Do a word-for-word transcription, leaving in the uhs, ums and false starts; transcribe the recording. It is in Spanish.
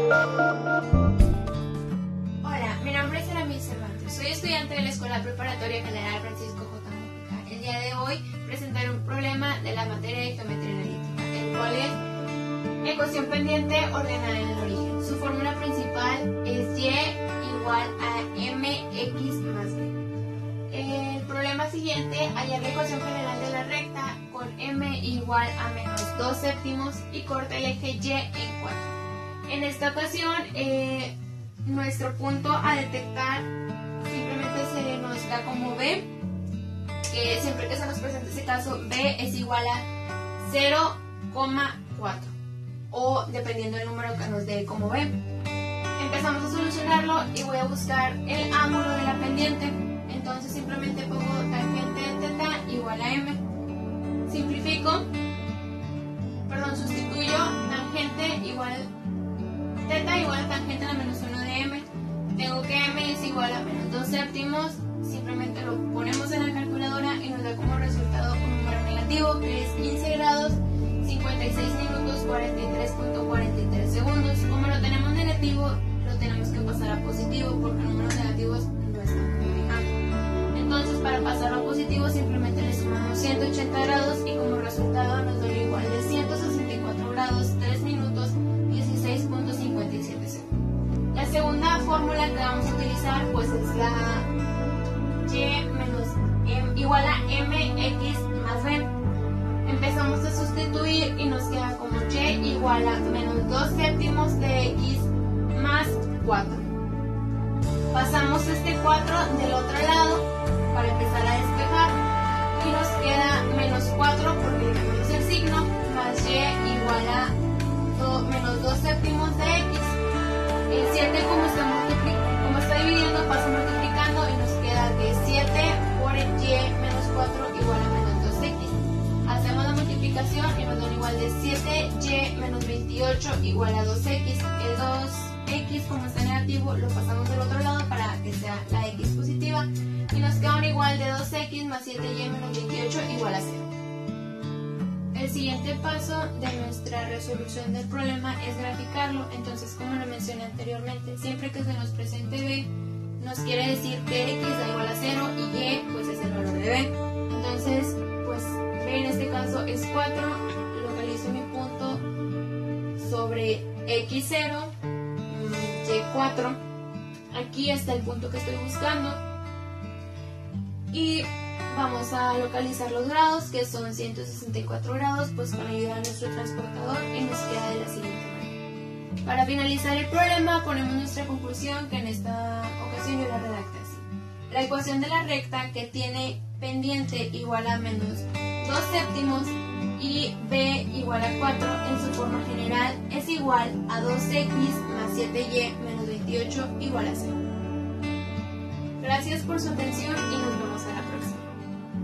Hola, mi nombre es Aramil Cervantes, soy estudiante de la Escuela Preparatoria General Francisco J. Mujica. El día de hoy presentaré un problema de la materia de geometría analítica, el cual es ecuación pendiente ordenada en el origen. Su fórmula principal es y igual a mx más b. El problema siguiente, hallar la ecuación general de la recta con m igual a menos dos séptimos y corta el eje y en cuatro. En esta ocasión, eh, nuestro punto a detectar simplemente se nos da como b, que siempre que se nos presente ese caso, b es igual a cero coma cuatro, o dependiendo del número que nos dé como b. Empezamos a solucionarlo y voy a buscar el ángulo de la pendiente. Entonces simplemente pongo tangente de θ igual a m. Simplifico, perdón, sustituyo tangente igual θ igual a tangente a menos uno de m. Tengo que m es igual a menos dos séptimos. Simplemente lo ponemos en la calculadora y nos da como resultado un número negativo que es quince grados, cincuenta y seis minutos, cuarenta y tres punto cuarenta y tres segundos. Como lo tenemos negativo, lo tenemos que pasar a positivo porque números negativos no están manejando. Entonces, para pasarlo a positivo, simplemente le sumamos ciento ochenta grados y como resultado nos da igual de ciento sesenta y cuatro grados, tres minutos, dieciséis punto cincuenta y siete segundos. La segunda fórmula que vamos a utilizar pues es la y menos m, igual a mx más b. Empezamos a sustituir y nos queda como y igual a menos dos séptimos de x más cuatro. Pasamos este cuatro del otro lado para empezar a despejar y nos queda menos cuatro porque le cambiamos el signo, más y igual a do, menos dos séptimos de x. El siete como está, como está dividiendo pasa multiplicando y nos queda que siete por y menos cuatro igual a menos dos x. Hacemos la multiplicación y nos da igual de siete y menos veintiocho igual a dos x. El dos x como está negativo lo pasamos del otro lado para que sea la x positiva y nos queda un igual de dos x más siete y menos veintiocho igual a cero. El siguiente paso de nuestra resolución del problema es graficarlo. Entonces, como lo mencioné anteriormente, siempre que se nos presente b nos quiere decir que x da igual a cero y y pues es el valor de b. Entonces, pues b en este caso es cuatro, localizo mi punto sobre x cero, y cuatro. Aquí está el punto que estoy buscando y vamos a localizar los grados, que son ciento sesenta y cuatro grados, pues con ayuda de nuestro transportador, y nos queda de la siguiente manera. Para finalizar el problema ponemos nuestra conclusión, que en esta ocasión yo la redacté así. La ecuación de la recta que tiene pendiente igual a menos dos séptimos y b igual a cuatro en su forma general es igual a dos x más siete y menos veintiocho igual a cero. Gracias por su atención y nos vemos a la próxima.